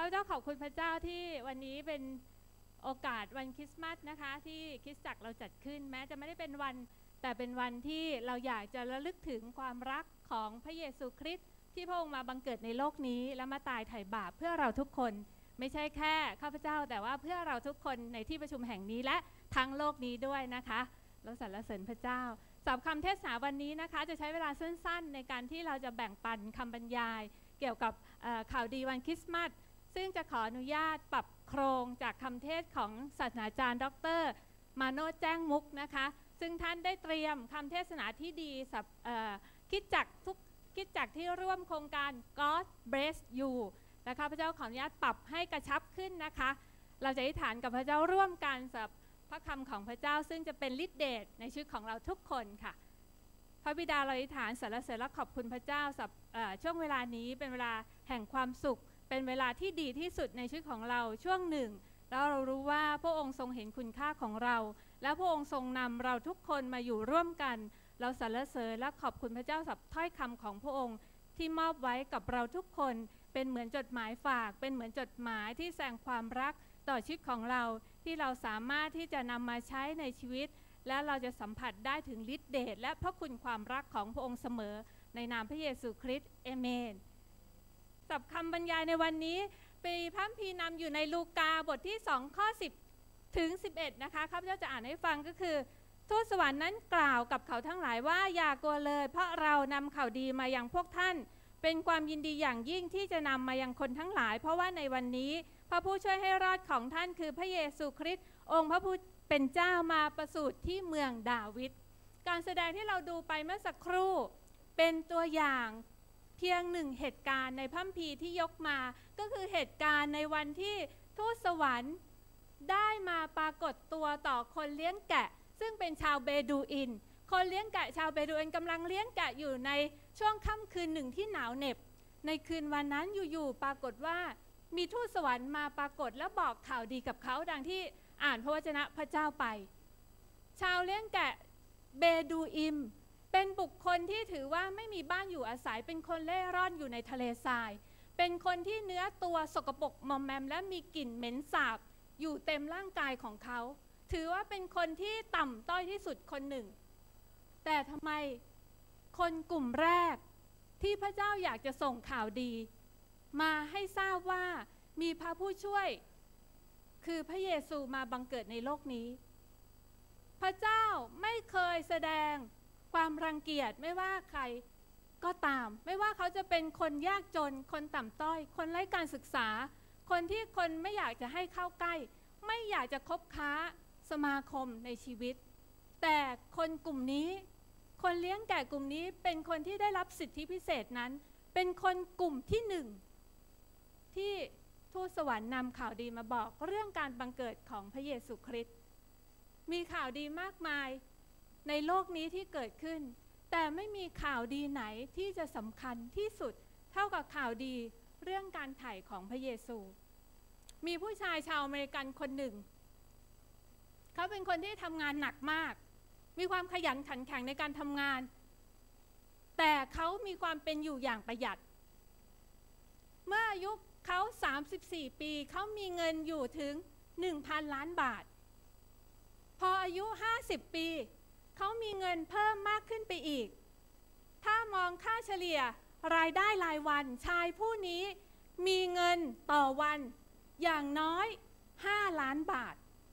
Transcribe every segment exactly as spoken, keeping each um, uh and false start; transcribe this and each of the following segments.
พเจ้าขอบคุณพระเจ้าที่วันนี้เป็นโอกาสวันคริสต์มาสนะคะที่คริสตจักรเราจัดขึ้นแม้จะไม่ได้เป็นวันแต่เป็นวันที่เราอยากจะระลึกถึงความรักของพระเยซูคริสต์ที่พระองค์มาบังเกิดในโลกนี้และมาตายไถ่บาปเพื่อเราทุกคนไม่ใช่แค่ข้าพเจ้าแต่ว่าเพื่อเราทุกคนในที่ประชุมแห่งนี้และทั้งโลกนี้ด้วยนะคะเราสรรเสริญพระเจ้าสำหรับคำเทศนาวันนี้นะคะจะใช้เวลาสั้นๆในการที่เราจะแบ่งปันคำบรรยายเกี่ยวกับข่าวดีวันคริสต์มาสซึ่งจะขออนุญาตปรับโครงจากคำเทศของศาสตราจารย์ดร.มาโนชแจ้งมุกนะคะซึ่งท่านได้เตรียมคำเทศนาที่ดีสับคิดจักทุกคิดจักที่ร่วมโครงการ God Bless You และข้าพเจ้าขออนุญาตปรับให้กระชับขึ้นนะคะเราจะอธิษฐานกับพระเจ้าร่วมกันสำหรับพระคำของพระเจ้าซึ่งจะเป็นฤทธิ์เดชในชีวิตของเราทุกคนค่ะพระบิดาเราอธิษฐานสรรเสริญและขอบคุณพระเจ้าสำหรับช่วงเวลานี้เป็นเวลาแห่งความสุขเป็นเวลาที่ดีที่สุดในชีวิตของเราช่วงหนึ่งแล้วเรารู้ว่าพระองค์ทรงเห็นคุณค่าของเราและพระองค์ทรงนำเราทุกคนมาอยู่ร่วมกันเราสรรเสริญและขอบคุณพระเจ้าสำหรับถ้อยคำของพระองค์ที่มอบไว้กับเราทุกคนเป็นเหมือนจดหมายฝากเป็นเหมือนจดหมายที่แสดงความรักต่อชีวิตของเราที่เราสามารถที่จะนำมาใช้ในชีวิตและเราจะสัมผัสได้ถึงฤทธิ์เดชและพระคุณความรักของพระองค์เสมอในนามพระเยซูคริสต์เอเมนสำหรับคำบรรยายในวันนี้ปีพระคัมภีร์นำอยู่ในลูกาบทที่สองข้อสิบถึงสิบเอ็ดนะคะข้าพเจ้าจะอ่านให้ฟังก็คือทูตสวรรค์นั้นกล่าวกับเขาทั้งหลายว่าอย่ากลัวเลยเพราะเรานำข่าวดีมายังพวกท่านเป็นความยินดีอย่างยิ่งที่จะนำมายังคนทั้งหลายเพราะว่าในวันนี้พระผู้ช่วยให้รอดของท่านคือพระเยซูคริสต์องค์พระผู้เป็นเจ้ามาประสูติที่เมืองดาวิดการแสดงที่เราดูไปเมื่อสักครู่เป็นตัวอย่างเพียงหนึ่งเหตุการณ์ในพระคัมภีร์ที่ยกมาก็คือเหตุการณ์ในวันที่ทูตสวรรค์ได้มาปรากฏตัวต่อคนเลี้ยงแกะซึ่งเป็นชาวเบดูอินคนเลี้ยงแกะชาวเบดูอินกำลังเลี้ยงแกะอยู่ในช่วงค่ำคืนหนึ่งที่หนาวเหน็บในคืนวันนั้นอยู่ๆปรากฏว่ามีทูตสวรรค์มาปรากฏและบอกข่าวดีกับเขาดังที่อ่านพระวจนะพระเจ้าไปชาวเลี้ยงแกะเบดูอิมเป็นบุคคลที่ถือว่าไม่มีบ้านอยู่อาศัยเป็นคนเล่ร่อนอยู่ในทะเลทรายเป็นคนที่เนื้อตัวสกปรกมอมแมมและมีกลิ่นเหม็นสาบอยู่เต็มร่างกายของเขาถือว่าเป็นคนที่ต่ำต้อยที่สุดคนหนึ่งแต่ทำไมคนกลุ่มแรกที่พระเจ้าอยากจะส่งข่าวดีมาให้ทราบว่ามีพระผู้ช่วยคือพระเยซูมาบังเกิดในโลกนี้พระเจ้าไม่เคยแสดงความรังเกียจไม่ว่าใครก็ตามไม่ว่าเขาจะเป็นคนยากจนคนต่ำต้อยคนไร้การศึกษาคนที่คนไม่อยากจะให้เข้าใกล้ไม่อยากจะคบค้าสมาคมในชีวิตแต่คนกลุ่มนี้คนเลี้ยงแกะกลุ่มนี้เป็นคนที่ได้รับสิทธิพิเศษนั้นเป็นคนกลุ่มที่หนึ่งที่ทูตสวรรค์นำข่าวดีมาบอกเรื่องการบังเกิดของพระเยซูคริสต์มีข่าวดีมากมายในโลกนี้ที่เกิดขึ้นแต่ไม่มีข่าวดีไหนที่จะสำคัญที่สุดเท่ากับข่าวดีเรื่องการไถ่ของพระเยซูมีผู้ชายชาวอเมริกันคนหนึ่งเขาเป็นคนที่ทำงานหนักมากมีความขยันขันแข็งในการทำงานแต่เขามีความเป็นอยู่อย่างประหยัดเมื่ออายุเขาสามสิบสี่ปีเขามีเงินอยู่ถึง หนึ่งพัน ล้านบาทพออายุห้าสิบปีเขามีเงินเพิ่มมากขึ้นไปอีกถ้ามองค่าเฉลี่ยรายได้รายวันชายผู้นี้มีเงินต่อวันอย่างน้อยห้าล้านบาท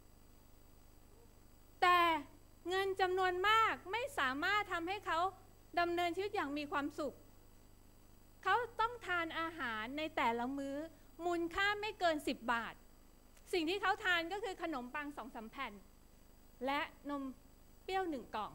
แต่เงินจำนวนมากไม่สามารถทำให้เขาดำเนินชีวิตอย่างมีความสุขเขาต้องทานอาหารในแต่ละมื้อมูลค่าไม่เกินสิบบาทสิ่งที่เขาทานก็คือขนมปังสองสามแผ่นและนมเปรี้ยวหนึ่งกล่อง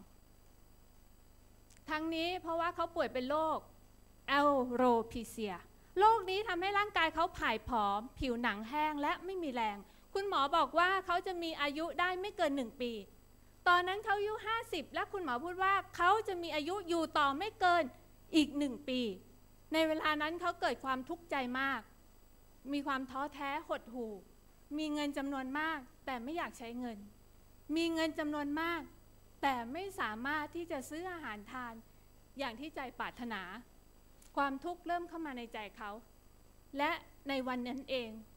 ทั้งนี้เพราะว่าเขาป่วยเป็นโรคแอลโรพิเซียโรคนี้ทำให้ร่างกายเขาผายผอมผิวหนังแห้งและไม่มีแรงคุณหมอบอกว่าเขาจะมีอายุได้ไม่เกินหนึ่งปีตอนนั้นเขาอายุห้าสิบและคุณหมอพูดว่าเขาจะมีอายุอยู่ต่อไม่เกินอีกหนึ่งปีในเวลานั้นเขาเกิดความทุกข์ใจมากมีความท้อแท้หดหู่มีเงินจำนวนมากแต่ไม่อยากใช้เงินมีเงินจำนวนมากแต่ไม่สามารถที่จะซื้ออาหารทานอย่างที่ใจปรารถนาความทุกข์เริ่มเข้ามาในใจเขาและในวันนั้นเอง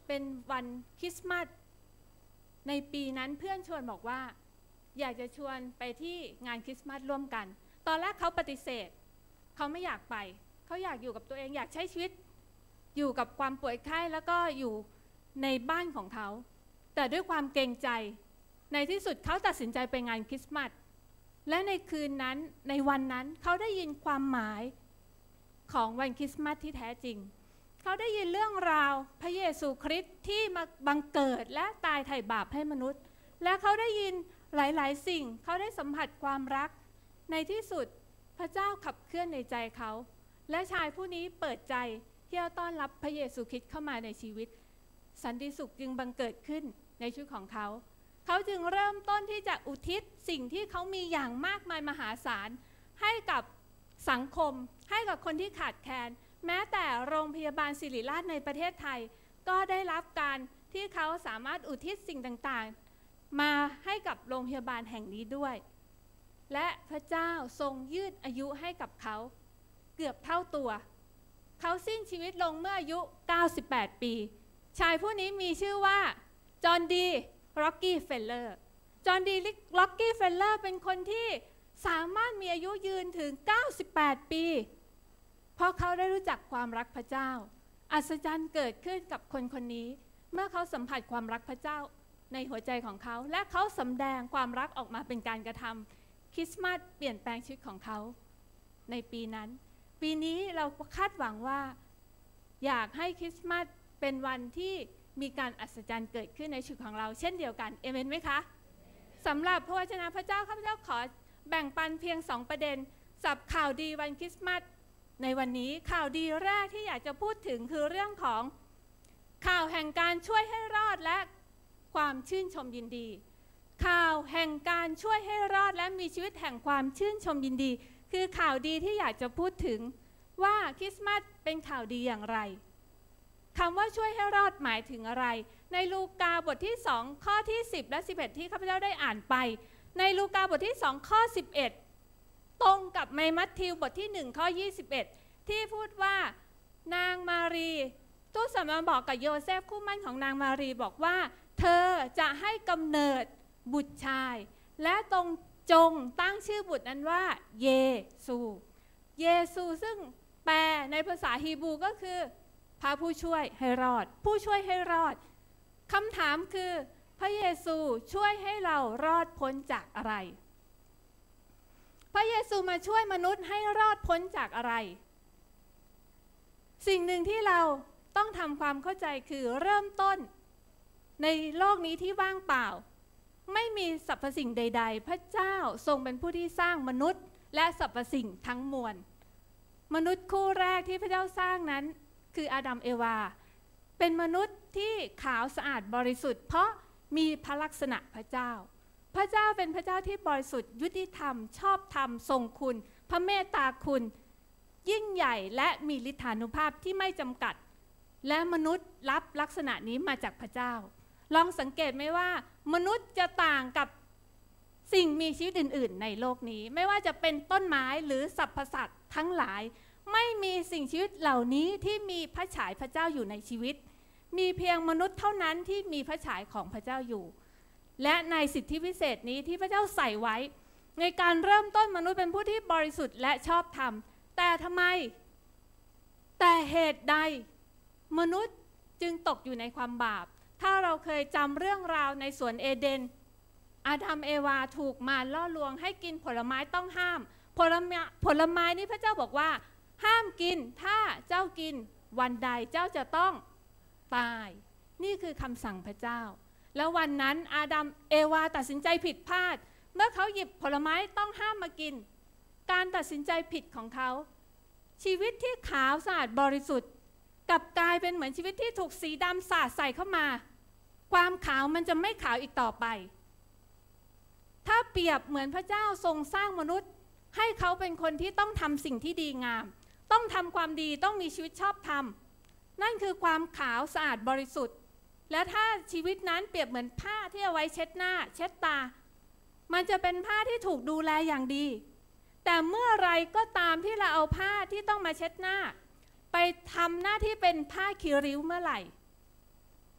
เป็นวันคริสต์มาสในปีนั้นเพื่อนชวนบอกว่าอยากจะชวนไปที่งานคริสต์มาสร่วมกันตอนแรกเขาปฏิเสธเขาไม่อยากไปเขาอยากอยู่กับตัวเองอยากใช้ชีวิตอยู่กับความป่วยไข้แล้วก็อยู่ในบ้านของเขาแต่ด้วยความเกรงใจในที่สุดเขาตัดสินใจไปงานคริสต์มาสและในคืนนั้นในวันนั้นเขาได้ยินความหมายของวันคริสต์มาสที่แท้จริงเขาได้ยินเรื่องราวพระเยซูคริสต์ที่มาบังเกิดและตายไถ่บาปให้มนุษย์และเขาได้ยินหลายๆสิ่งเขาได้สัมผัสความรักในที่สุดพระเจ้าขับเคลื่อนในใจเขาและชายผู้นี้เปิดใจที่จะต้อนรับพระเยซูคริสต์เข้ามาในชีวิตสันติสุขจึงบังเกิดขึ้นในชีวิตของเขาเขาจึงเริ่มต้นที่จะอุทิศสิ่งที่เขามีอย่างมากมายมหาศาลให้กับสังคมให้กับคนที่ขาดแคลนแม้แต่โรงพยาบาลศิริราชในประเทศไทยก็ได้รับการที่เขาสามารถอุทิศสิ่งต่างๆมาให้กับโรงพยาบาลแห่งนี้ด้วยและพระเจ้าทรงยืดอายุให้กับเขาเกือบเท่าตัวเขาสิ้นชีวิตลงเมื่ออายุเก้าสิบแปดปีชายผู้นี้มีชื่อว่าจอห์นดีร็อกกี้เฟลเลอร์จอห์นดีร็อกกี้เฟลเลอร์เป็นคนที่สามารถมีอายุยืนถึงเก้าสิบแปดปีเพราะเขาได้รู้จักความรักพระเจ้าอัศจรรย์เกิดขึ้นกับคนคนนี้เมื่อเขาสัมผัสความรักพระเจ้าในหัวใจของเขาและเขาสำแดงความรักออกมาเป็นการกระทำคริสต์มาสเปลี่ยนแปลงชีวิตของเขาในปีนั้นปีนี้เราคาดหวังว่าอยากให้คริสต์มาสเป็นวันที่มีการอัศจรรย์เกิดขึ้นในชีวิตของเราเช่นเดียวกันเอเมนไหมคะสำหรับพระวจนะพระเจ้าข้าพเจ้าขอแบ่งปันเพียงสองประเด็นสับข่าวดีวันคริสต์มาสในวันนี้ข่าวดีแรกที่อยากจะพูดถึงคือเรื่องของข่าวแห่งการช่วยให้รอดและความชื่นชมยินดีข่าวแห่งการช่วยให้รอดและมีชีวิตแห่งความชื่นชมยินดีคือข่าวดีที่อยากจะพูดถึงว่าคริสต์มาสเป็นข่าวดีอย่างไรคำว่าช่วยให้รอดหมายถึงอะไรในลูกาบทที่สองข้อที่สิบและสิบเอ็ดที่ข้าพเจ้าได้อ่านไปในลูกาบทที่สองข้อสิบเอ็ดตรงกับในมัทธิวบทที่หนึ่งข้อยี่สิบเอ็ดที่พูดว่านางมารีทูตสวรรค์บอกกับโยเซฟคู่มั่นของนางมารีบอกว่าเธอจะให้กำเนิดบุตรชายและตรงจงตั้งชื่อบุตรนั้นว่าเยซูเยซูซึ่งแปลในภาษาฮีบรูก็คือพระผู้ช่วยให้รอดผู้ช่วยให้รอดคำถามคือพระเยซูช่วยให้เรารอดพ้นจากอะไรพระเยซูมาช่วยมนุษย์ให้รอดพ้นจากอะไรสิ่งหนึ่งที่เราต้องทำความเข้าใจคือเริ่มต้นในโลกนี้ที่ว่างเปล่าไม่มีสรรพสิ่งใดๆพระเจ้าทรงเป็นผู้ที่สร้างมนุษย์และสรรพสิ่งทั้งมวลมนุษย์คู่แรกที่พระเจ้าสร้างนั้นคืออาดัมเอวาเป็นมนุษย์ที่ขาวสะอาดบริสุทธิ์เพราะมีพระลักษณะพระเจ้าพระเจ้าเป็นพระเจ้าที่บริสุทธิ์ยุติธรรมชอบธรรมทรงคุณพระเมตตาคุณยิ่งใหญ่และมีฤทธานุภาพที่ไม่จำกัดและมนุษย์รับลักษณะนี้มาจากพระเจ้าลองสังเกตไหมว่ามนุษย์จะต่างกับสิ่งมีชีวิตอื่นๆในโลกนี้ไม่ว่าจะเป็นต้นไม้หรือสรรพสัตว์ทั้งหลายไม่มีสิ่งชีวิตเหล่านี้ที่มีพระฉายพระเจ้าอยู่ในชีวิตมีเพียงมนุษย์เท่านั้นที่มีพระฉายของพระเจ้าอยู่และในสิทธิพิเศษนี้ที่พระเจ้าใส่ไว้ในการเริ่มต้นมนุษย์เป็นผู้ที่บริสุทธิ์และชอบธรรมแต่ทำไมแต่เหตุใดมนุษย์จึงตกอยู่ในความบาปถ้าเราเคยจำเรื่องราวในสวนเอเดนอาดัมเอวาถูกมารล่อลวงให้กินผลไม้ต้องห้ามผลไม้ผลไม้นี้พระเจ้าบอกว่าห้ามกินถ้าเจ้ากินวันใดเจ้าจะต้องตายนี่คือคำสั่งพระเจ้าแล้ววันนั้นอาดัมเอวาตัดสินใจผิดพลาดเมื่อเขาหยิบผลไม้ต้องห้ามมากินการตัดสินใจผิดของเขาชีวิตที่ขาวสะอาดบริสุทธิ์กลับกลายเป็นเหมือนชีวิตที่ถูกสีดำสาดใส่เข้ามาความขาวมันจะไม่ขาวอีกต่อไปถ้าเปรียบเหมือนพระเจ้าทรงสร้างมนุษย์ให้เขาเป็นคนที่ต้องทำสิ่งที่ดีงามต้องทำความดีต้องมีชีวิตชอบธรรมนั่นคือความขาวสะอาดบริสุทธิ์และถ้าชีวิตนั้นเปรียบเหมือนผ้าที่เอาไว้เช็ดหน้าเช็ดตามันจะเป็นผ้าที่ถูกดูแลอย่างดีแต่เมื่อไรก็ตามที่เราเอาผ้าที่ต้องมาเช็ดหน้าไปทำหน้าที่เป็นผ้าคีริ้วเมื่อไหร่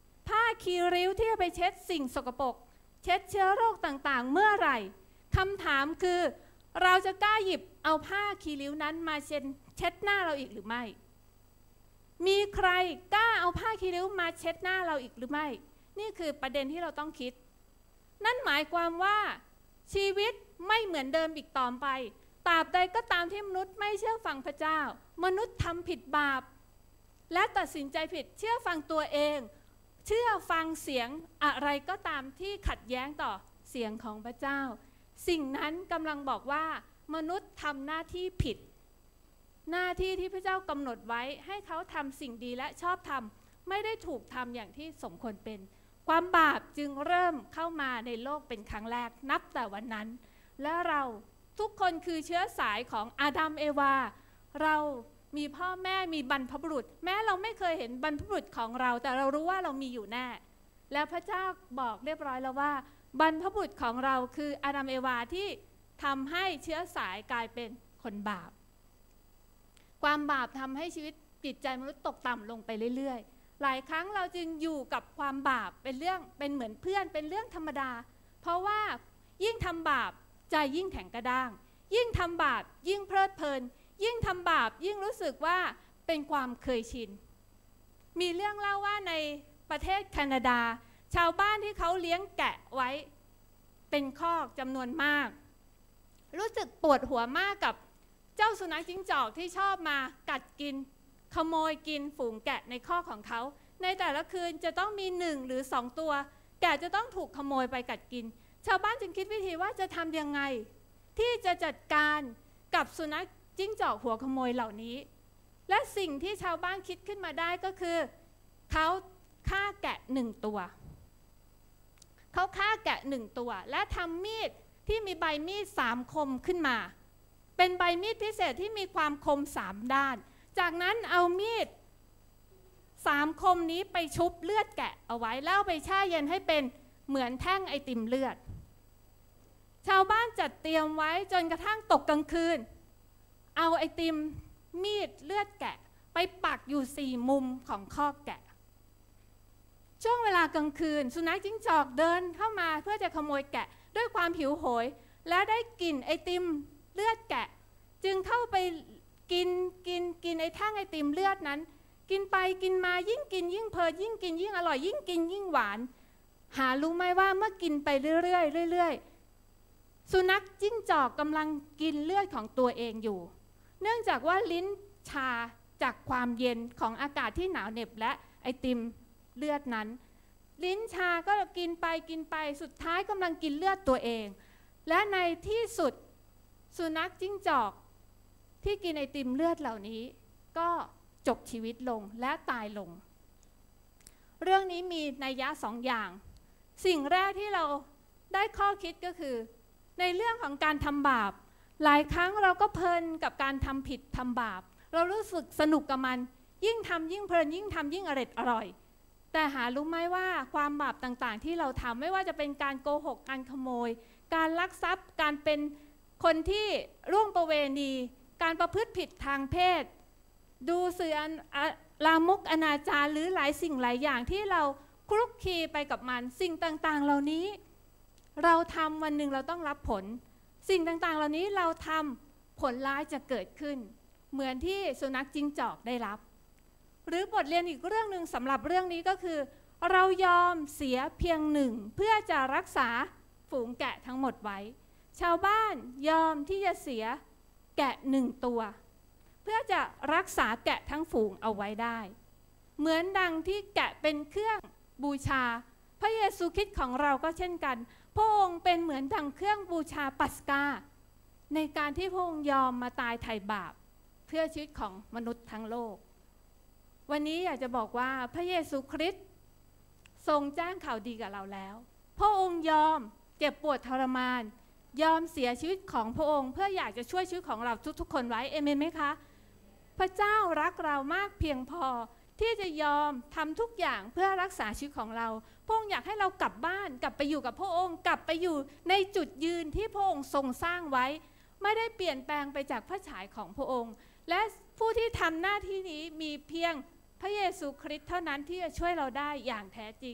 คีริ้วที่จะไปเช็ดสิ่งสกปรกเช็ดเชื้อโรคต่างๆเมื่อไหร่คำถามคือเราจะกล้าหยิบเอาผ้าคีริ้วนั้นมาเช็ดเช็ดหน้าเราอีกหรือไม่มีใครกล้าเอาผ้าคีริ้วมาเช็ดหน้าเราอีกหรือไม่นี่คือประเด็นที่เราต้องคิดนั่นหมายความว่าชีวิตไม่เหมือนเดิมอีกต่อไปตราบใดก็ตามที่มนุษย์ไม่เชื่อฟังพระเจ้ามนุษย์ทำผิดบาปและตัดสินใจผิดเชื่อฟังตัวเองเชื่อฟังเสียงอะไรก็ตามที่ขัดแย้งต่อเสียงของพระเจ้าสิ่งนั้นกำลังบอกว่ามนุษย์ทำหน้าที่ผิดหน้าที่ที่พระเจ้ากำหนดไว้ให้เขาทำสิ่งดีและชอบธรรมไม่ได้ถูกทำอย่างที่สมควรเป็นความบาปจึงเริ่มเข้ามาในโลกเป็นครั้งแรกนับแต่วันนั้นและเราทุกคนคือเชื้อสายของอาดัมเอวาเรามีพ่อแม่มีบรรพบุรุษแม้เราไม่เคยเห็นบรรพบุรุษของเราแต่เรารู้ว่าเรามีอยู่แน่แล้วพระเจ้าบอกเรียบร้อยแล้วว่าบรรพบุรุษของเราคืออาดัมเอวาที่ทำให้เชื้อสายกลายเป็นคนบาปความบาปทำให้ชีวิตจิตใจมนุษย์ตกต่ำลงไปเรื่อยๆหลายครั้งเราจึงอยู่กับความบาปเป็นเรื่องเป็นเหมือนเพื่อนเป็นเรื่องธรรมดาเพราะว่ายิ่งทำบาปใจยิ่งแข็งกระด้างยิ่งทำบาปยิ่งเพลิดเพลินยิ่งทำบาปยิ่งรู้สึกว่าเป็นความเคยชินมีเรื่องเล่าว่าในประเทศแคนาดาชาวบ้านที่เขาเลี้ยงแกะไว้เป็นคอกจำนวนมากรู้สึกปวดหัวมากกับเจ้าสุนัขจิ้งจอกที่ชอบมากัดกินขโมยกินฝูงแกะในคอกของเขาในแต่ละคืนจะต้องมีหนึ่งหรือสองตัวแกะจะต้องถูกขโมยไปกัดกินชาวบ้านจึงคิดวิธีว่าจะทำยังไงที่จะจัดการกับสุนัขจิ้งจอกหัวขโมยเหล่านี้และสิ่งที่ชาวบ้านคิดขึ้นมาได้ก็คือเขาฆ่าแกะหนึ่งตัวเขาฆ่าแกะหนึ่งตัวและทำมีดที่มีใบมีดสามคมขึ้นมาเป็นใบมีดพิเศษที่มีความคมสามด้านจากนั้นเอามีดสามคมนี้ไปชุบเลือดแกะเอาไว้แล้วไปแช่เย็นให้เป็นเหมือนแท่งไอติมเลือดชาวบ้านจัดเตรียมไว้จนกระทั่งตกกลางคืนเอาไอติมมีดเลือดแกะไปปักอยู่สี่มุมของคอกแกะช่วงเวลากลางคืนสุนัขจิ้งจอกเดินเข้ามาเพื่อจะขโมยแกะด้วยความหิวโหยและได้กลิ่นไอติมเลือดแกะจึงเข้าไปกินกินกินไอแท่งไอติมเลือดนั้นกินไปกินมายิ่งกินยิ่งเพลิดยิ่งกินยิ่งอร่อยยิ่งกินยิ่งหวานหารู้ไหมว่าเมื่อกินไปเรื่อยๆเรื่อยๆสุนัขจิ้งจอกกำลังกินเลือดของตัวเองอยู่เนื่องจากว่าลิ้นชาจากความเย็นของอากาศที่หนาวเหน็บและไอติมเลือดนั้นลิ้นชาก็กินไปกินไปสุดท้ายกำลังกินเลือดตัวเองและในที่สุดสุนัขจิ้งจอกที่กินไอติมเลือดเหล่านี้ก็จบชีวิตลงและตายลงเรื่องนี้มีนัยยะสองอย่างสิ่งแรกที่เราได้ข้อคิดก็คือในเรื่องของการทำบาปหลายครั้งเราก็เพลินกับการทำผิดทำบาปเรารู้สึกสนุกกับมันยิ่งทำยิ่งเพลินยิ่งทำยิ่งอร่อยอร่อยแต่หารู้ไหมว่าความบาปต่างๆที่เราทำไม่ว่าจะเป็นการโกหกการขโมยการลักทรัพย์การเป็นคนที่ร่วงประเวณีการประพฤติผิดทางเพศดูสื่อลามกอนาจารหรือหลายสิ่งหลายอย่างที่เราคลุกคลีไปกับมันสิ่งต่างๆเหล่านี้เราทำวันหนึ่งเราต้องรับผลสิ่งต่างๆเหล่านี้เราทำผลร้ายจะเกิดขึ้นเหมือนที่สุนัขจิ้งจอกได้รับหรือบทเรียนอีกเรื่องหนึ่งสำหรับเรื่องนี้ก็คือเรายอมเสียเพียงหนึ่งเพื่อจะรักษาฝูงแกะทั้งหมดไว้ชาวบ้านยอมที่จะเสียแกะหนึ่งตัวเพื่อจะรักษาแกะทั้งฝูงเอาไว้ได้เหมือนดังที่แกะเป็นเครื่องบูชาพระเยซูคริสต์ของเราก็เช่นกันพระองค์เป็นเหมือนดังเครื่องบูชาปัสกาในการที่พระองค์ยอมมาตายไถ่บาปเพื่อชีวิตของมนุษย์ทั้งโลกวันนี้อยากจะบอกว่าพระเยซูคริสต์ทรงแจ้งข่าวดีกับเราแล้วพระองค์ยอมเจ็บปวดทรมานยอมเสียชีวิตของพระองค์เพื่ออยากจะช่วยชีวิตของเราทุกๆคนไว้เอเมนไหมคะพระเจ้ารักเรามากเพียงพอที่จะยอมทำทุกอย่างเพื่อรักษาชีวิตของเราพระองค์อยากให้เรากลับบ้านกลับไปอยู่กับพระองค์กลับไปอยู่ในจุดยืนที่พระองค์ทรงสร้างไว้ไม่ได้เปลี่ยนแปลงไปจากพระฉายของพระองค์และผู้ที่ทำหน้าที่นี้มีเพียงพระเยซูคริสต์เท่านั้นที่จะช่วยเราได้อย่างแท้จริง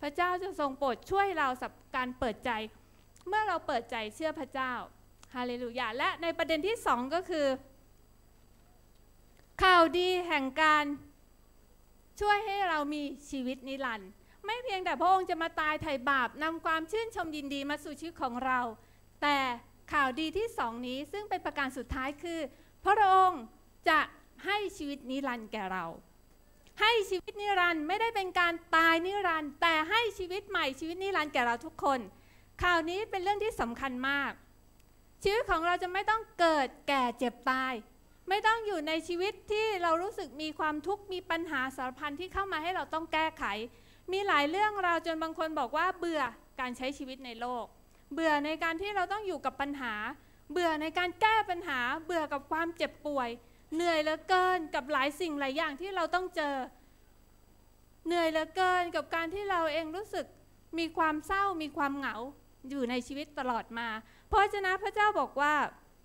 พระเจ้าจะทรงโปรดช่วยเราสับการเปิดใจเมื่อเราเปิดใจเชื่อพระเจ้าฮาเลลูยาและในประเด็นที่สองก็คือข่าวดีแห่งการช่วยให้เรามีชีวิตนิรันดร์ไม่เพียงแต่พระองค์จะมาตายไถ่บาปนำความชื่นชมยินดีมาสู่ชีวิตของเราแต่ข่าวดีที่สองนี้ซึ่งเป็นประการสุดท้ายคือพระองค์จะให้ชีวิตนิรันดร์แก่เราให้ชีวิตนิรันดร์ไม่ได้เป็นการตายนิรันดร์แต่ให้ชีวิตใหม่ชีวิตนิรันดร์แก่เราทุกคนข่าวนี้เป็นเรื่องที่สำคัญมากชีวิตของเราจะไม่ต้องเกิดแก่เจ็บตายไม่ต้องอยู่ในชีวิตที่เรารู้สึกมีความทุกข์มีปัญหาสารพันที่เข้ามาให้เราต้องแก้ไขมีหลายเรื่องราวจนบางคนบอกว่าเบื่อการใช้ชีวิตในโลกเบื่อในการที่เราต้องอยู่กับปัญหาเบื่อในการแก้ปัญหาเบื่อกับความเจ็บป่วยเหนื่อยเหลือเกินกับหลายสิ่งหลายอย่างที่เราต้องเจอเหนื่อยเหลือเกินกับการที่เราเองรู้สึกมีความเศร้ามีความเหงาอยู่ในชีวิตตลอดมาเพราะฉะนั้นพระเจ้าบอกว่า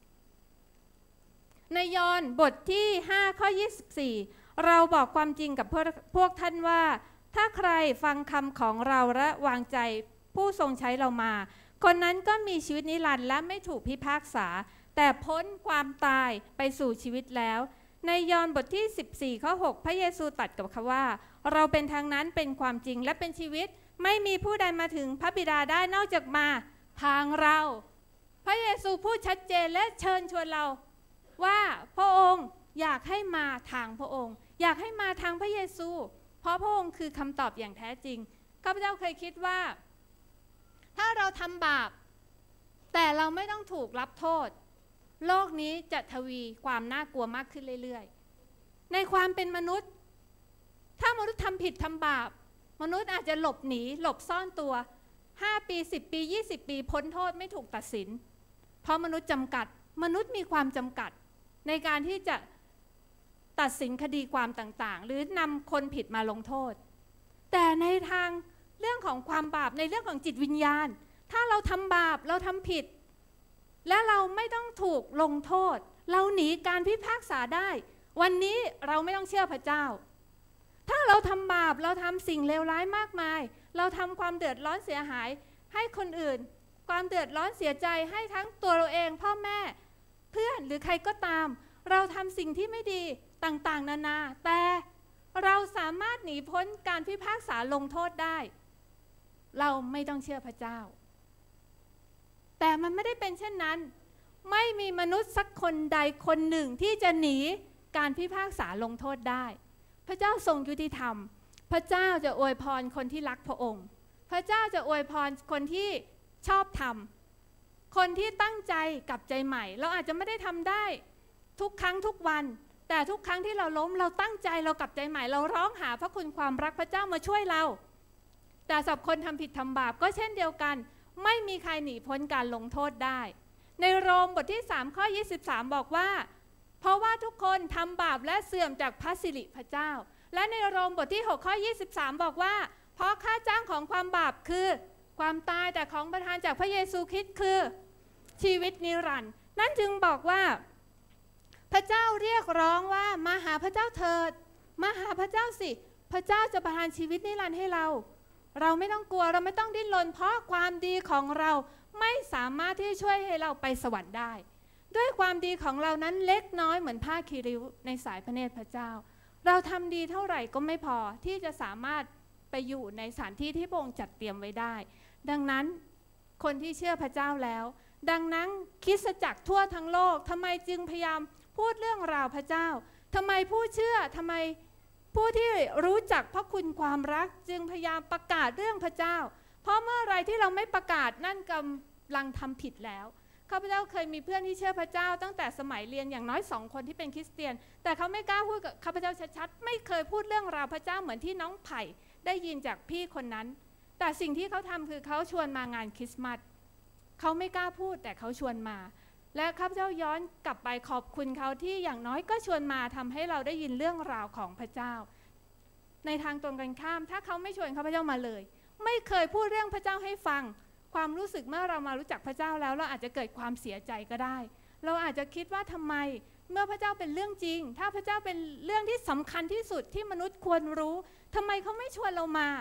ในยอห์นบทที่ห้าข้อยี่สิบสี่เราบอกความจริงกับพวกพวกท่านว่าถ้าใครฟังคำของเราและวางใจผู้ทรงใช้เรามาคนนั้นก็มีชีวิตนิรันดร์และไม่ถูกพิพากษาแต่พ้นความตายไปสู่ชีวิตแล้วในยอห์นบทที่สิบสี่ข้อหกพระเยซูตรัสกับเขาว่าเราเป็นทางนั้นเป็นความจริงและเป็นชีวิตไม่มีผู้ใดมาถึงพระบิดาได้นอกจากมาทางเราพระเยซูพูดชัดเจนและเชิญชวนเราว่าพระองค์อยากให้มาทางพระองค์อยากให้มาทางพระเยซูเพราะพระองค์คือคำตอบอย่างแท้จริงข้าพเจ้าเคยคิดว่าถ้าเราทำบาปแต่เราไม่ต้องถูกรับโทษโลกนี้จะทวีความน่ากลัวมากขึ้นเรื่อยๆในความเป็นมนุษย์ถ้ามนุษย์ทำผิดทำบาปมนุษย์อาจจะหลบหนีหลบซ่อนตัวห้าปีสิบปียี่สิบปีพ้นโทษไม่ถูกตัดสินเพราะมนุษย์จำกัดมนุษย์มีความจำกัดในการที่จะตัดสินคดีความต่างๆหรือนำคนผิดมาลงโทษแต่ในทางเรื่องของความบาปในเรื่องของจิตวิญญาณถ้าเราทำบาปเราทำผิดและเราไม่ต้องถูกลงโทษเราหนีการพิพากษาได้วันนี้เราไม่ต้องเชื่อพระเจ้าถ้าเราทำบาปเราทำสิ่งเลวร้ายมากมายเราทำความเดือดร้อนเสียหายให้คนอื่นความเดือดร้อนเสียใจให้ทั้งตัวเราเองพ่อแม่เพื่อนหรือใครก็ตามเราทำสิ่งที่ไม่ดีต่างๆนานาแต่เราสามารถหนีพ้นการพิพากษาลงโทษได้เราไม่ต้องเชื่อพระเจ้าแต่มันไม่ได้เป็นเช่นนั้นไม่มีมนุษย์สักคนใดคนหนึ่งที่จะหนีการพิพากษาลงโทษได้พระเจ้าทรงยุติธรรมพระเจ้าจะอวยพรคนที่รักพระองค์พระเจ้าจะอวยพรคนที่ชอบธรรมคนที่ตั้งใจกลับใจใหม่เราอาจจะไม่ได้ทำได้ทุกครั้งทุกวันแต่ทุกครั้งที่เราล้มเราตั้งใจเรากลับใจใหม่เราร้องหาพระคุณความรักพระเจ้ามาช่วยเราแต่สำหรับคนทำผิดทำบาปก็เช่นเดียวกันไม่มีใครหนีพ้นการลงโทษได้ในโรมบทที่สามข้อยี่สิบสามบอกว่าเพราะว่าทุกคนทำบาปและเสื่อมจากพระสิริพระเจ้าและในโรมบทที่หกข้อยี่สิบสามบอกว่าเพราะค่าจ้างของความบาปคือความตายแต่ของประทานจากพระเยซูคริสต์คือชีวิตนิรันดร์นั่นจึงบอกว่าพระเจ้าเรียกร้องว่ามาหาพระเจ้าเถิดมาหาพระเจ้าสิพระเจ้าจะประทานชีวิตนิรันดร์ให้เราเราไม่ต้องกลัวเราไม่ต้องดิ้นรนเพราะความดีของเราไม่สามารถที่ช่วยให้เราไปสวรรค์ได้ด้วยความดีของเรานั้นเล็กน้อยเหมือนผ้าคีริ้วในสายพระเนตรพระเจ้าเราทำดีเท่าไหร่ก็ไม่พอที่จะสามารถไปอยู่ในสถานที่ที่พระองค์จัดเตรียมไว้ได้ดังนั้นคนที่เชื่อพระเจ้าแล้วดังนั้นคริสตจักรทั่วทั้งโลกทำไมจึงพยายามพูดเรื่องราวพระเจ้าทำไมผู้เชื่อทำไมผู้ที่รู้จักพระคุณความรักจึงพยายามประกาศเรื่องพระเจ้าเพราะเมื่อไรที่เราไม่ประกาศนั่นกำลังทำผิดแล้วข้าพเจ้าเคยมีเพื่อนที่เชื่อพระเจ้าตั้งแต่สมัยเรียนอย่างน้อยสองคนที่เป็นคริสเตียนแต่เขาไม่กล้าพูดกับข้าพเจ้าชัดๆไม่เคยพูดเรื่องราวพระเจ้าเหมือนที่น้องไผ่ได้ยินจากพี่คนนั้นแต่สิ่งที่เขาทำคือเขาชวนมางานคริสต์มาสเขาไม่กล้าพูดแต่เขาชวนมาและข้าพเจ้าย้อนกลับไปขอบคุณเขาที่อย่างน้อยก็ชวนมาทำให้เราได้ยินเรื่องราวของพระเจ้าในทางตรงกันข้ามถ้าเขาไม่ชวนข้าพเจ้ามาเลยไม่เคยพูดเรื่องพระเจ้าให้ฟังความรู้สึกเมื่อเรามารู้จักพระเจ้าแล้วเราอาจจะเกิดความเสียใจก็ได้เราอาจจะคิดว่าทำไมเมื่อพระเจ้าเป็นเรื่องจริงถ้าพระเจ้าเป็นเรื่องที่สำคัญที่สุดที่มนุษย์ควรรู้ทำไมเขาไม่ชวนเรามา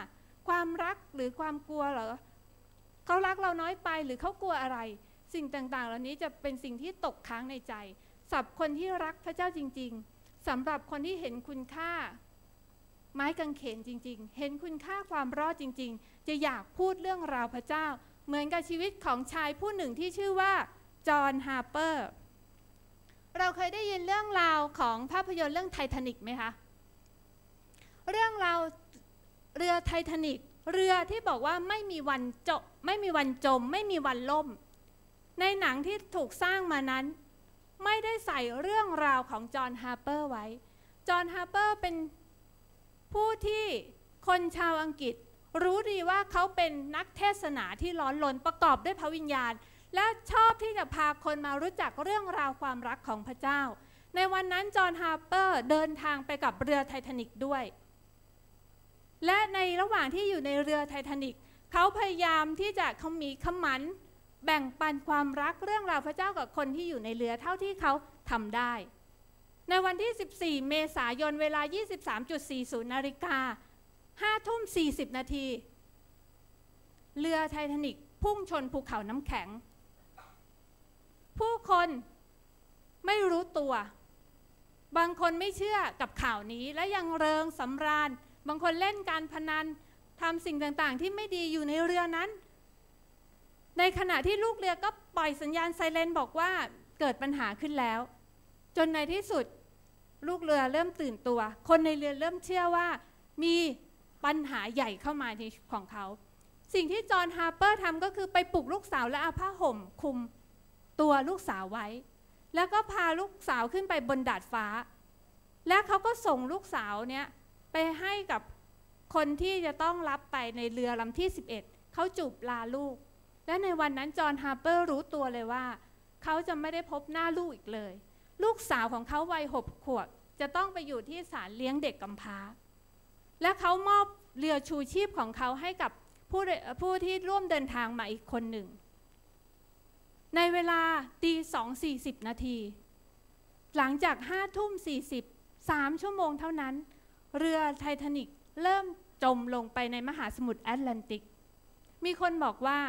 ความรักหรือความกลัวเหรอเขารักเราน้อยไปหรือเขากลัวอะไรสิ่งต่างๆเหล่านี้จะเป็นสิ่งที่ตกค้างในใจสำหรับคนที่รักพระเจ้าจริงๆสำหรับคนที่เห็นคุณค่าไม้กางเขนจริงๆเห็นคุณค่าความรอดจริงๆจะอยากพูดเรื่องราวพระเจ้าเหมือนกับชีวิตของชายผู้หนึ่งที่ชื่อว่าจอห์นฮาร์เปอร์เราเคยได้ยินเรื่องราวของภาพยนตร์เรื่องไททานิกไหมคะเรื่องราวเรือไททานิกเรือที่บอกว่าไม่มีวันจมไม่มีวันจมไม่มีวันล่มในหนังที่ถูกสร้างมานั้นไม่ได้ใส่เรื่องราวของจอห์นฮาร์เปอร์ไว้จอห์นฮาร์เปอร์เป็นผู้ที่คนชาวอังกฤษรู้ดีว่าเขาเป็นนักเทศนาที่ร้อนรนประกอบด้วยพระวิญญาณและชอบที่จะพาคนมารู้จักเรื่องราวความรักของพระเจ้าในวันนั้นจอห์นฮาร์เปอร์เดินทางไปกับเรือไททานิกด้วยและในระหว่างที่อยู่ในเรือไททานิกเขาพยายามที่จะขมีขมันแบ่งปันความรักเรื่องราวพระเจ้ากับคนที่อยู่ในเรือเท่าที่เขาทำได้ในวันที่สิบสี่เมษายนเวลา ยี่สิบสามสี่สิบ นาฬิกาห้าทุ่มสี่สิบนาทีเรือไททานิกพุ่งชนภูเขาน้ำแข็งผู้คนไม่รู้ตัวบางคนไม่เชื่อกับข่าวนี้และยังเริงสำราญบางคนเล่นการพนันทำสิ่งต่างๆที่ไม่ดีอยู่ในเรือนั้นในขณะที่ลูกเรือก็ปล่อยสัญญาณไซเรนบอกว่าเกิดปัญหาขึ้นแล้วจนในที่สุดลูกเรือเริ่มตื่นตัวคนในเรือเริ่มเชื่อว่ามีปัญหาใหญ่เข้ามาในของเขาสิ่งที่จอห์นฮาร์เปอร์ทำก็คือไปปลุกลูกสาวและเอาผ้าห่มคลุมตัวลูกสาวไว้แล้วก็พาลูกสาวขึ้นไปบนดาดฟ้าและเขาก็ส่งลูกสาวเนี้ยไปให้กับคนที่จะต้องรับไปในเรือลำที่สิบเอ็ดเขาจูบลาลูกและในวันนั้นจอห์นฮาร์เปอร์รู้ตัวเลยว่าเขาจะไม่ได้พบหน้าลูกอีกเลยลูกสาวของเขาวัยหกขวบจะต้องไปอยู่ที่ศาลเลี้ยงเด็กกำพร้าและเขามอบเรือชูชีพของเขาให้กับผู้ผู้ที่ร่วมเดินทางมาอีกคนหนึ่งในเวลาตีสองสี่สิบนาทีหลังจากห้าทุ่มสี่สิบสามชั่วโมงเท่านั้นเรือไททานิกเริ่มจมลงไปในมหาสมุทรแอตแลนติกมีคนบอกว่า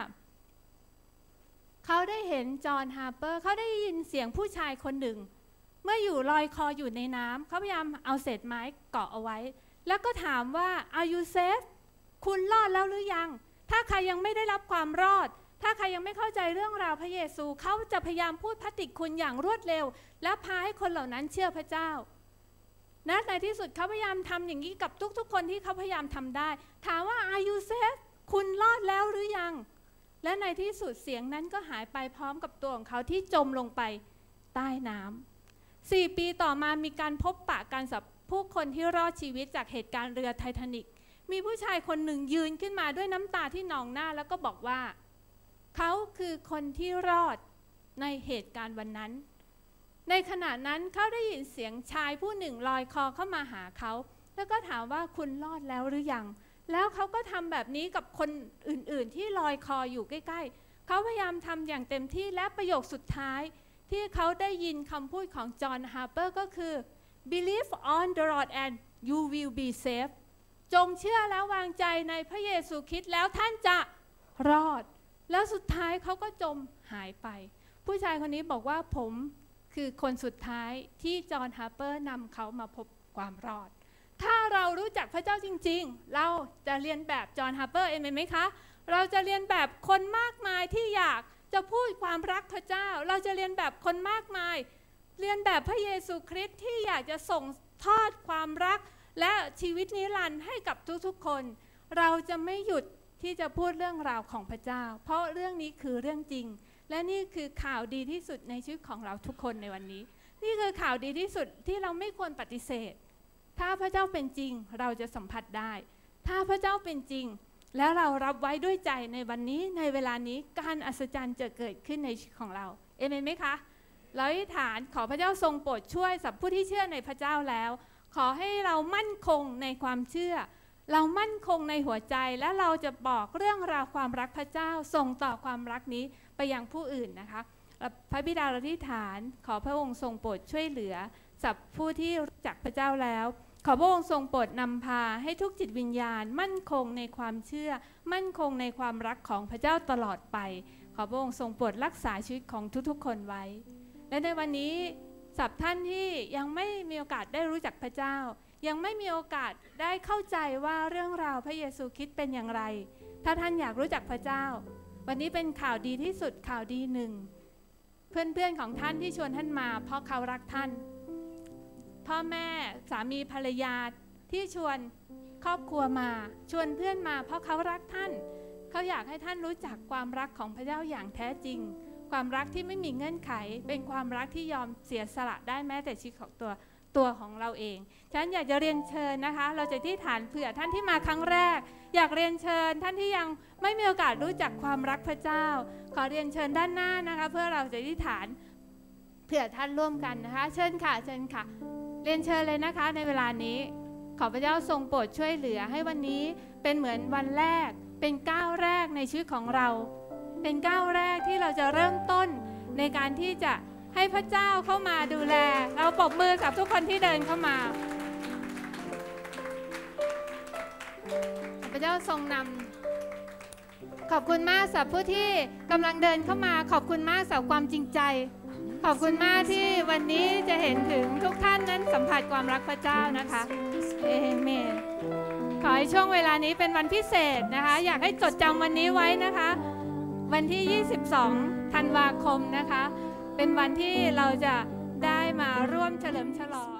เขาได้เห็นจอห์นฮาร์เปอร์เขาได้ยินเสียงผู้ชายคนหนึ่งเมื่ออยู่ลอยคออยู่ในน้ำเขาพยายามเอาเศษไม้เกาะเอาไว้แล้วก็ถามว่า Are you safe คุณรอดแล้วหรือยังถ้าใครยังไม่ได้รับความรอดถ้าใครยังไม่เข้าใจเรื่องราวพระเยซูเขาจะพยายามพูดพระติคุณอย่างรวดเร็วและพาให้คนเหล่านั้นเชื่อพระเจ้าและในที่สุดเขาพยายามทำอย่างนี้กับทุกๆคนที่เขาพยายามทำได้ถามว่า Are you safe คุณรอดแล้วหรือยังและในที่สุดเสียงนั้นก็หายไปพร้อมกับตัวของเขาที่จมลงไปใต้น้ำสี่ปีต่อมามีการพบปะกันกับผู้คนที่รอดชีวิตจากเหตุการณ์เรือไททานิกมีผู้ชายคนหนึ่งยืนขึ้นมาด้วยน้ำตาที่นองหน้าแล้วก็บอกว่าเขาคือคนที่รอดในเหตุการณ์วันนั้นในขณะนั้นเขาได้ยินเสียงชายผู้หนึ่งลอยคอเข้ามาหาเขาแล้วก็ถามว่าคุณรอดแล้วหรือยังแล้วเขาก็ทำแบบนี้กับคนอื่นๆที่ลอยคออยู่ใกล้ๆเขาพยายามทำอย่างเต็มที่และประโยคสุดท้ายที่เขาได้ยินคำพูดของจอห์นฮาร์เปอร์ก็คือ Believe on the Lord and you will be safe จงเชื่อและวางใจในพระเยซูคริสต์แล้วท่านจะรอดแล้วสุดท้ายเขาก็จมหายไปผู้ชายคนนี้บอกว่าผมคือคนสุดท้ายที่จอห์นฮาร์เปอร์นำเขามาพบความรอดถ้าเรารู้จักพระเจ้าจริงๆเราจะเรียนแบบจอห์นฮาร์เปอร์เองไหมคะเราจะเรียนแบบคนมากมายที่อยากจะพูดความรักพระเจ้าเราจะเรียนแบบคนมากมายเรียนแบบพระเยซูคริสต์ที่อยากจะส่งทอดความรักและชีวิตนิรันดร์ให้กับทุกๆคนเราจะไม่หยุดที่จะพูดเรื่องราวของพระเจ้าเพราะเรื่องนี้คือเรื่องจริงและนี่คือข่าวดีที่สุดในชีวิตของเราทุกคนในวันนี้นี่คือข่าวดีที่สุดที่เราไม่ควรปฏิเสธถ้าพระเจ้าเป็นจริงเราจะสัมผัสได้ถ้าพระเจ้าเป็นจริงแล้วเรารับไว้ด้วยใจในวันนี้ในเวลานี้การอัศจรรย์จะเกิดขึ้นในชีวิตของเราเอเมนไหมคะเราอธิษฐานขอพระเจ้าทรงโปรดช่วยสำหรับผู้ที่เชื่อในพระเจ้าแล้วขอให้เรามั่นคงในความเชื่อเรามั่นคงในหัวใจและเราจะบอกเรื่องราวความรักพระเจ้าส่งต่อความรักนี้ไปยังผู้อื่นนะคะพระบิดาเราอธิษฐานขอพระองค์ทรงโปรดช่วยเหลือสำหรับผู้ที่รู้จักพระเจ้าแล้วขอพระองค์ทรงโปรดนำพาให้ทุกจิตวิญญาณมั่นคงในความเชื่อมั่นคงในความรักของพระเจ้าตลอดไปขอพระองค์ทรงโปรดรักษาชีวิตของทุกๆคนไว้และในวันนี้สำหรับท่านที่ยังไม่มีโอกาสได้รู้จักพระเจ้ายังไม่มีโอกาสได้เข้าใจว่าเรื่องราวพระเยซูคริสต์เป็นอย่างไรถ้าท่านอยากรู้จักพระเจ้าวันนี้เป็นข่าวดีที่สุดข่าวดีหนึ่งเพื่อนๆของท่านที่ชวนท่านมาเพราะเขารักท่านพ่อแม่สามีภรรยาที่ชวนครอบครัวมาชวนเพื่อนมาเพราะเขารักท่านเขาอยากให้ท่านรู้จักความรักของพระเจ้าอย่างแท้จริงความรักที่ไม่มีเงื่อนไขเป็นความรักที่ยอมเสียสละได้แม้แต่ชีวิตของตัวตัวของเราเองฉันอยากจะเรียนเชิญนะคะเราจะที่ฐานเผื่อท่านที่มาครั้งแรกอยากเรียนเชิญท่านที่ยังไม่มีโอกาสรู้จักความรักพระเจ้าขอเรียนเชิญด้านหน้านะคะเพื่อเราจะที่ฐานเผื่อท่านร่วมกันนะคะเชิญค่ะเชิญค่ะเรียนเชิญเลยนะคะในเวลานี้ขอพระเจ้าทรงโปรดช่วยเหลือให้วันนี้เป็นเหมือนวันแรกเป็นก้าวแรกในชีวิตของเราเป็นก้าวแรกที่เราจะเริ่มต้นในการที่จะให้พระเจ้าเข้ามาดูแลเราปรบมือกับทุกคนที่เดินเข้ามาพระเจ้าทรงนำขอบคุณมากสำหรับผู้ที่กำลังเดินเข้ามาขอบคุณมากสำหรับความจริงใจขอบคุณมากที่วันนี้จะเห็นถึงทุกท่านนั้นสัมผัสความรักพระเจ้านะคะเอเมนขอให้ช่วงเวลานี้เป็นวันพิเศษนะคะอยากให้จดจำวันนี้ไว้นะคะวันที่ยี่สิบสองธันวาคมนะคะเป็นวันที่เราจะได้มาร่วมเฉลิมฉลอง